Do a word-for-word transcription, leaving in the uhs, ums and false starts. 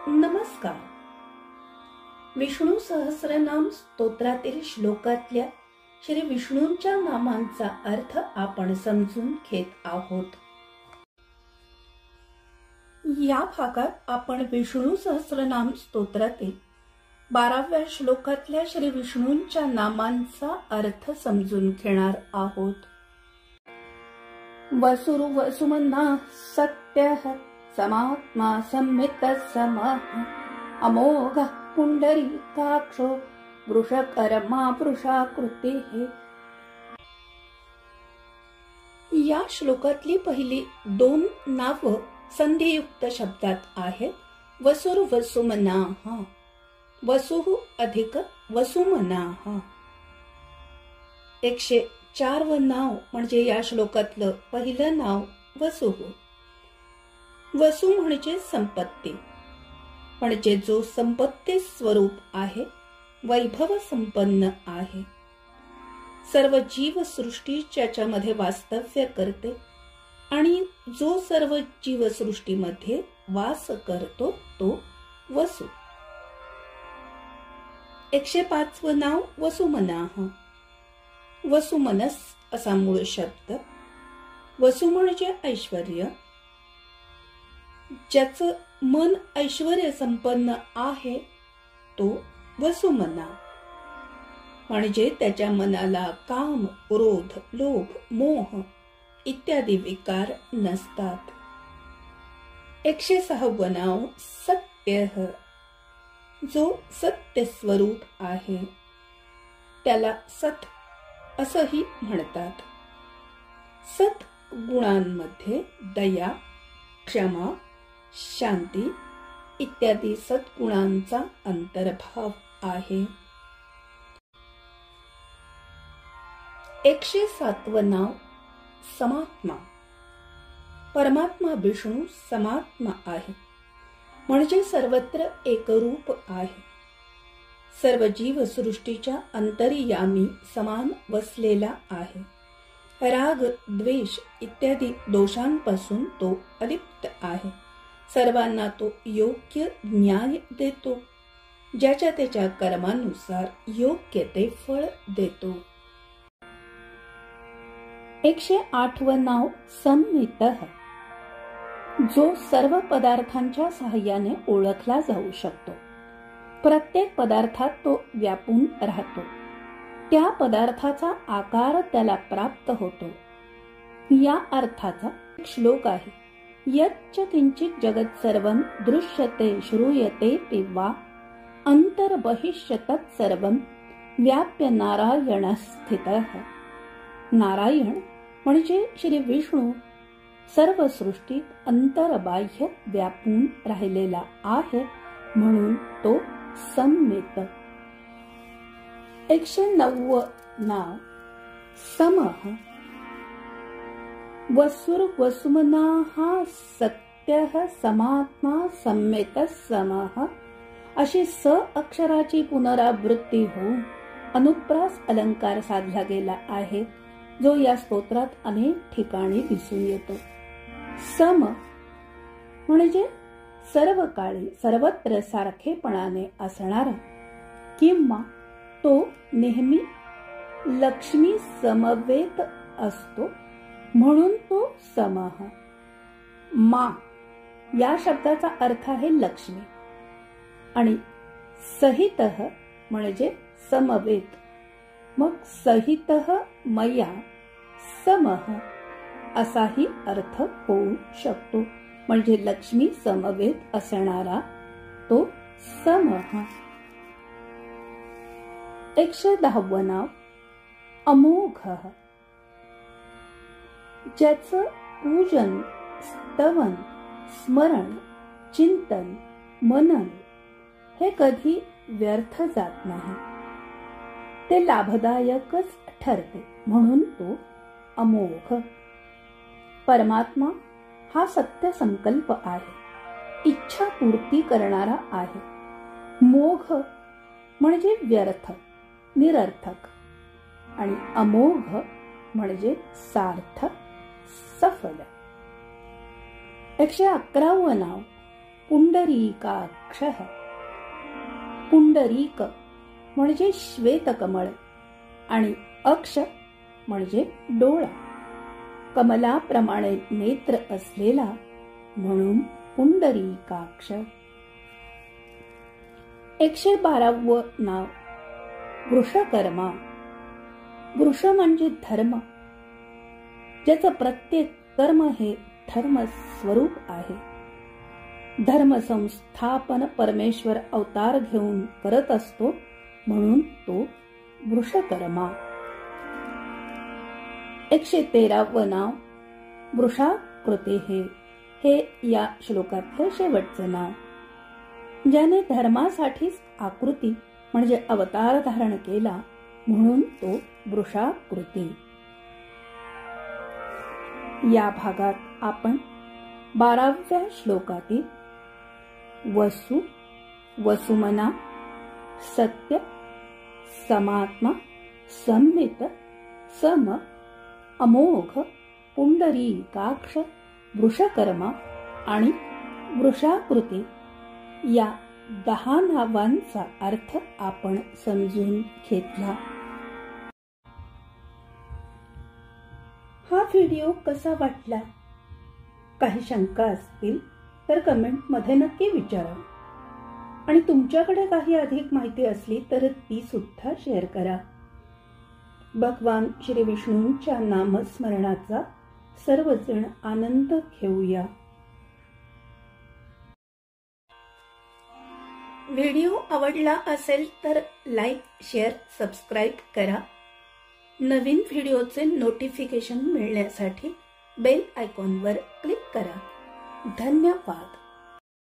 नमस्कार. विष्णू सहस्रनाम स्तोत्रातील श्लोकातल्या श्री विष्णूंच्या नामांचा अर्थ आपण समजून घेत आहोत. या भागात आपण विष्णू सहस्रनाम स्तोत्रातील बाराव्या श्लोकातल्या श्री विष्णूंच्या नामांचा अर्थ समजून घेणार आहोत. वसुरु वसुमना सत्यः समात्मा संमित समः अमोघ पुंडरीकाक्षो वृषकर्मा वृषाकृतिः. या श्लोकातली पहिली दोन नाव संधियुक्त शब्दात आहेत. वसुर वसुमनाः, वसुः अधिक वसुमनाः. एकशे चार व नाव म्हणजे या श्लोकातलं पहिलं नाव वसुः. वसु म्हणजे संपत्ती, म्हणजे जो संपत्ती स्वरूप आहे, वैभव संपन्न आहे. सर्व जीवसृष्टी ज्याच्यामध्ये वास्तव्य करते आणि जो सर्व जीवसृष्टीमध्ये वास करतो तो वसु. एकशे पाच व नाव वसुमनाः. वसुमनस असा मूळ शब्द. वसु म्हणजे ऐश्वर्य. ज्याचं मन ऐश्वर्य संपन्न आहे तो वसुमना. म्हणजे त्याच्या मनाला काम, क्रोध, लोभ, मोह इत्यादी विकार नसतात. एकशे सहावं नाव सत्यः. जो सत्य स्वरूप आहे त्याला सत असंही म्हणतात. सत गुणांमध्ये दया, क्षमा, शांती इत्यादी सद्गुणांचा अंतर्भाव आहे. एकशे सातवं नाव समात्मा. परमात्मा विष्णू समात्मा आहे, म्हणजे सर्वत्र एकरूप आहे. सर्व जीवसृष्टीच्या अंतर्यामी समान वसलेला आहे. राग, द्वेष इत्यादी दोषांपासून तो अलिप्त आहे. सर्वांना तो योग्य न्याय देतो. ज्याच्या त्याच्या कर्मानुसार योग्य ते फळ देतो. एकशे आठवं नाव संमितः. जो सर्व पदार्थांच्या सहाय्याने ओळखला जाऊ शकतो. प्रत्येक पदार्थात तो व्यापून राहतो. त्या पदार्थाचा आकार त्याला प्राप्त होतो. या अर्थाचा एक श्लोक आहे. यच्च किंचित जगत सर्वं दृश्यते श्रूयते पिवा अंतर्बहिष्य तत्सर्वं व्याप्य नारायण स्थितः. नारायण म्हणजे श्री विष्णू सर्व सृष्टीत अंतर्बाह्य व्यापून राहिलेला आहे, म्हणून तो संमित. एकशे नव्व नाव समः. वसुर वसुमनाः सत्यः समात्मा संमित समः अशी स अक्षराची पुनरावृत्ती होऊन अनुप्रास अलंकार साधला गेला आहे, जो या स्तोत्रात अनेक ठिकाणी दिसून येतो. सम म्हणजे सर्व काळी सर्वत्र सारखेपणाने असणारा, किंवा तो नेहमी लक्ष्मी समवेत असतो, म्हणून तो समः. मा या शब्दाचा अर्थ आहे लक्ष्मी, आणि सहितः म्हणजे समवेत. मग सहितः मया समः असाही अर्थ होऊ शकतो, म्हणजे लक्ष्मी समवेत असणारा तो समः. एकशे दहावं नाव अमोघः. ज्याचं पूजन, स्तवन, स्मरण, चिंतन, मनन हे कधी व्यर्थ जात नाही. ते लाभदायकच ठरते, म्हणून तो अमोघ. परमात्मा हा सत्य संकल्प आहे, इच्छा पूर्ती करणारा आहे. मोघ म्हणजे व्यर्थ, निरर्थक, आणि अमोघ म्हणजे सार्थक, सफल. एकशे अकरावं नाव पुंडरीकाक्षः. पुंडरीक म्हणजे श्वेतकमळ आणि अक्ष म्हणजे डोळा. कमलाप्रमाणे नेत्र असलेला म्हणून पुंडरीकाक्ष. एकशे बारावं नाव वृषकर्मा. वृष म्हणजे धर्म, ज्याचं प्रत्येक कर्म हे धर्म स्वरूप आहे. धर्म संस्थापन परमेश्वर अवतार घेऊन करत असतो म्हणून तो वृषकर्मा. एकशे तेरावं नाव वृषाकृती. हे हे या श्लोकातलं शेवटचं नाव. ज्याने धर्मासाठीच आकृती म्हणजे अवतार धारण केला म्हणून तो वृषाकृती. या भागात आपण बाराव्या श्लोकातील वसु, वसुमना, सत्य, समात्मा, संमित, सम, अमोघ, पुंडरीकाक्ष, वृषकर्मा आणि वृषाकृती या दहा नावांचा अर्थ आपण समजून घेतला. हा व्हिडिओ कसा वाटला? काही शंका असतील तर कमेंट मध्ये नक्की विचारा आणि तुमच्याकडे काही अधिक माहिती असली तर ती सुद्धा शेअर करा. भगवान श्री विष्णूंच्या नामस्मरणाचा सर्वजण आनंद घेऊया. व्हिडिओ आवडला असेल तर लाईक, शेअर, सबस्क्राईब करा. नवीन व्हिडिओचे नोटिफिकेशन मिळण्यासाठी बेल आयकॉनवर क्लिक करा. धन्यवाद.